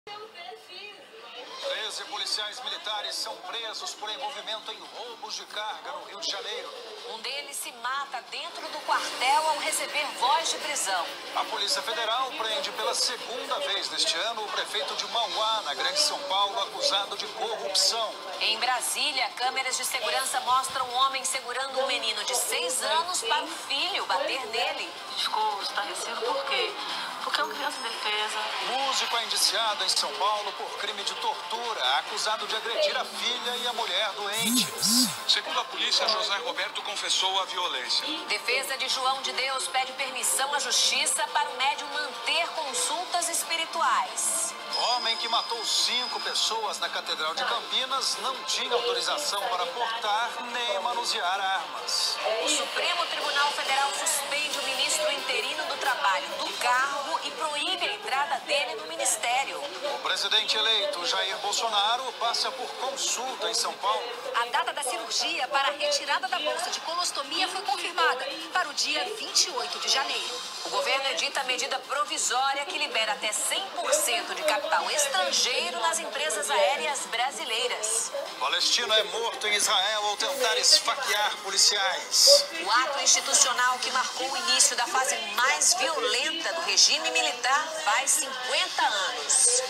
13 policiais militares são presos por envolvimento em roubos de carga no Rio de Janeiro. Um deles se mata dentro do quartel ao receber voz de prisão. A Polícia Federal prende pela segunda vez neste ano o prefeito de Mauá, na Grande São Paulo, acusado de corrupção. Em Brasília, câmeras de segurança mostram um homem segurando um menino de 6 anos para o filho bater nele. Ficou estarrecido por quê? Porque é uma criança indefesa. Músico é indiciado em São Paulo por crime de tortura, acusado de agredir a filha e a mulher doentes. Segundo a polícia, José Roberto confessou a violência. Defesa de João de Deus pede permissão à justiça para o médium manter consultas espirituais. Homem que matou 5 pessoas na Catedral de Campinas não tinha autorização para portar nem manusear armas. O Supremo Tribunal Federal suspende o ministro interino do Trabalho do cargo e proíbe a entrada dele no ministério. O presidente eleito Jair Bolsonaro passa por consulta em São Paulo. A data da cirurgia para a retirada da bolsa de colostomia foi confirmada para o dia 28 de janeiro. O governo edita medida provisória que libera até 100% de capital estrangeiro nas empresas aéreas brasileiras. Palestino é morto em Israel ao tentar esfaquear policiais. O ato institucional que marcou o início da fase mais violenta do regime militar faz 50 anos.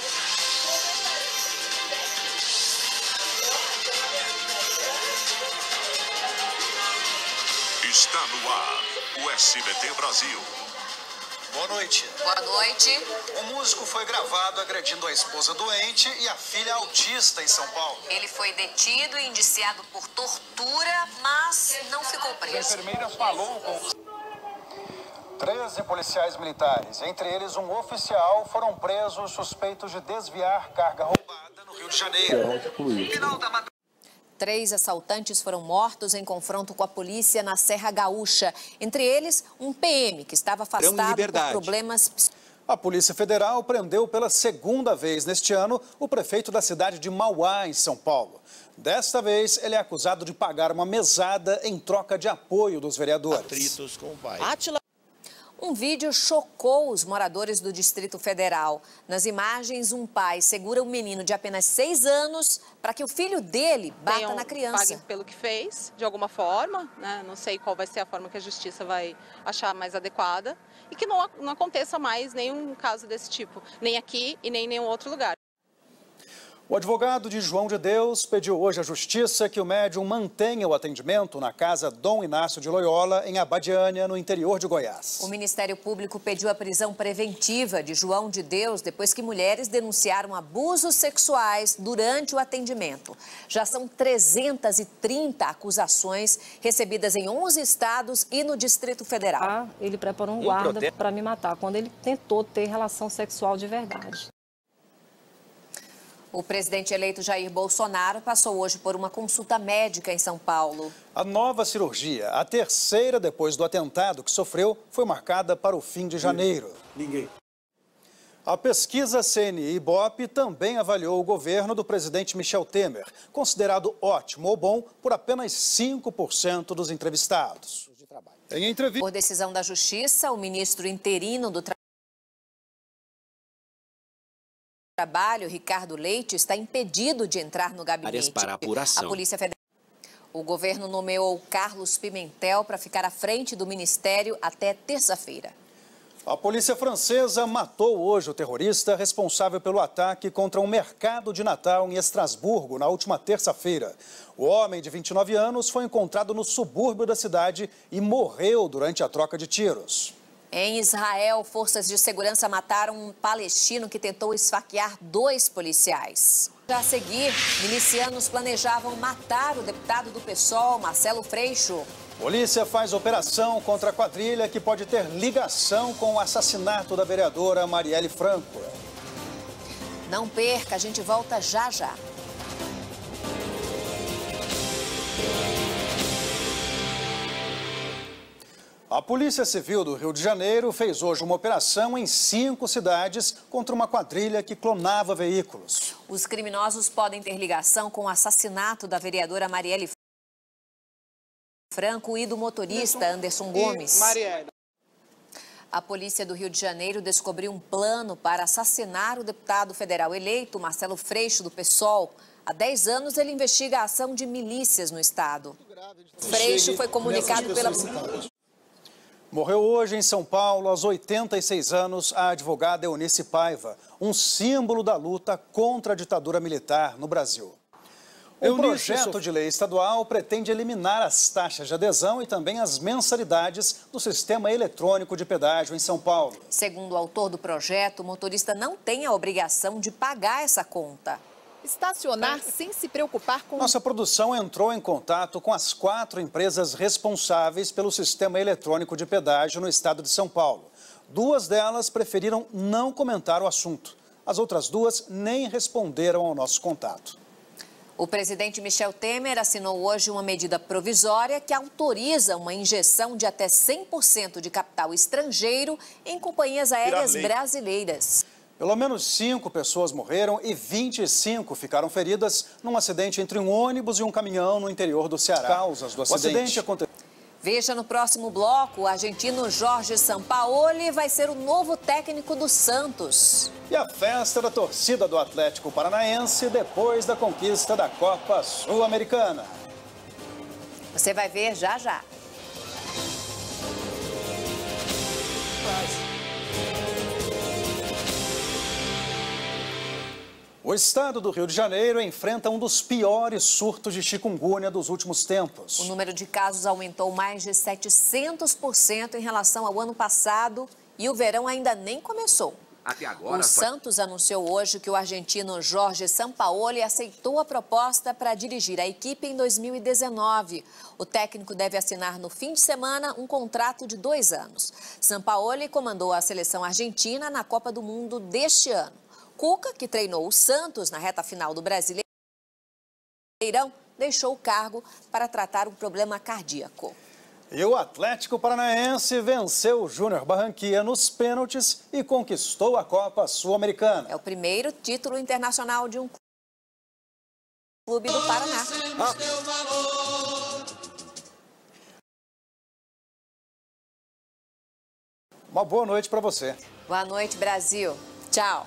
Está no ar o SBT Brasil. Boa noite. Boa noite. Um músico foi gravado agredindo a esposa doente e a filha autista em São Paulo. Ele foi detido e indiciado por tortura, mas não ficou preso. A enfermeira falou com 13 policiais militares, entre eles um oficial, foram presos suspeitos de desviar carga roubada no Rio de Janeiro. Final da 3 assaltantes foram mortos em confronto com a polícia na Serra Gaúcha. Entre eles, um PM que estava afastado por problemas. A Polícia Federal prendeu pela segunda vez neste ano o prefeito da cidade de Mauá, em São Paulo. Desta vez, ele é acusado de pagar uma mesada em troca de apoio dos vereadores. Atritos com o pai. Um vídeo chocou os moradores do Distrito Federal. Nas imagens, um pai segura um menino de apenas 6 anos para que o filho dele bata na criança. Pague pelo que fez, de alguma forma, né? Não sei qual vai ser a forma que a justiça vai achar mais adequada. E que não aconteça mais nenhum caso desse tipo, nem aqui e nem em nenhum outro lugar. O advogado de João de Deus pediu hoje à Justiça que o médium mantenha o atendimento na casa Dom Inácio de Loyola, em Abadiânia, no interior de Goiás. O Ministério Público pediu a prisão preventiva de João de Deus depois que mulheres denunciaram abusos sexuais durante o atendimento. Já são 330 acusações recebidas em 11 estados e no Distrito Federal. Ele preparou um guarda para me matar, quando ele tentou ter relação sexual de verdade. O presidente eleito Jair Bolsonaro passou hoje por uma consulta médica em São Paulo. A nova cirurgia, a terceira depois do atentado que sofreu, foi marcada para o fim de janeiro. A pesquisa CNI-Ibope também avaliou o governo do presidente Michel Temer, considerado ótimo ou bom por apenas 5% dos entrevistados. Em entrevista... Por decisão da Justiça, o ministro interino do Trabalho, Ricardo Leite, está impedido de entrar no gabinete. Para apuração. A Polícia Federal. O governo nomeou Carlos Pimentel para ficar à frente do ministério até terça-feira. A polícia francesa matou hoje o terrorista responsável pelo ataque contra um mercado de Natal em Estrasburgo na última terça-feira. O homem de 29 anos foi encontrado no subúrbio da cidade e morreu durante a troca de tiros. Em Israel, forças de segurança mataram um palestino que tentou esfaquear 2 policiais. Já a seguir, milicianos planejavam matar o deputado do PSOL, Marcelo Freixo. Polícia faz operação contra a quadrilha que pode ter ligação com o assassinato da vereadora Marielle Franco. Não perca, a gente volta já já. A Polícia Civil do Rio de Janeiro fez hoje uma operação em 5 cidades contra uma quadrilha que clonava veículos. Os criminosos podem ter ligação com o assassinato da vereadora Marielle Franco e do motorista Anderson Gomes. A polícia do Rio de Janeiro descobriu um plano para assassinar o deputado federal eleito, Marcelo Freixo, do PSOL. Há 10 anos, ele investiga a ação de milícias no estado. Freixo foi comunicado pela... Morreu hoje em São Paulo, aos 86 anos, a advogada Eunice Paiva, um símbolo da luta contra a ditadura militar no Brasil. O projeto de lei estadual pretende eliminar as taxas de adesão e também as mensalidades do sistema eletrônico de pedágio em São Paulo. Segundo o autor do projeto, o motorista não tem a obrigação de pagar essa conta. Estacionar sem se preocupar com... Nossa produção entrou em contato com as 4 empresas responsáveis pelo sistema eletrônico de pedágio no estado de São Paulo. 2 delas preferiram não comentar o assunto. As outras 2 nem responderam ao nosso contato. O presidente Michel Temer assinou hoje uma medida provisória que autoriza uma injeção de até 100% de capital estrangeiro em companhias aéreas brasileiras. Pelo menos 5 pessoas morreram e 25 ficaram feridas num acidente entre um ônibus e um caminhão no interior do Ceará. Causas do acidente aconteceu. Veja no próximo bloco, o argentino Jorge Sampaoli vai ser o novo técnico do Santos. E a festa da torcida do Atlético Paranaense depois da conquista da Copa Sul-Americana. Você vai ver já já. O estado do Rio de Janeiro enfrenta um dos piores surtos de chikungunya dos últimos tempos. O número de casos aumentou mais de 700% em relação ao ano passado e o verão ainda nem começou. Até agora, o Santos anunciou hoje que o argentino Jorge Sampaoli aceitou a proposta para dirigir a equipe em 2019. O técnico deve assinar no fim de semana um contrato de 2 anos. Sampaoli comandou a seleção argentina na Copa do Mundo deste ano. Cuca, que treinou o Santos na reta final do Brasileirão, deixou o cargo para tratar um problema cardíaco. E o Atlético Paranaense venceu o Júnior Barranquilla nos pênaltis e conquistou a Copa Sul-Americana. É o primeiro título internacional de um clube do Paraná. Uma boa noite para você. Boa noite, Brasil. Tchau.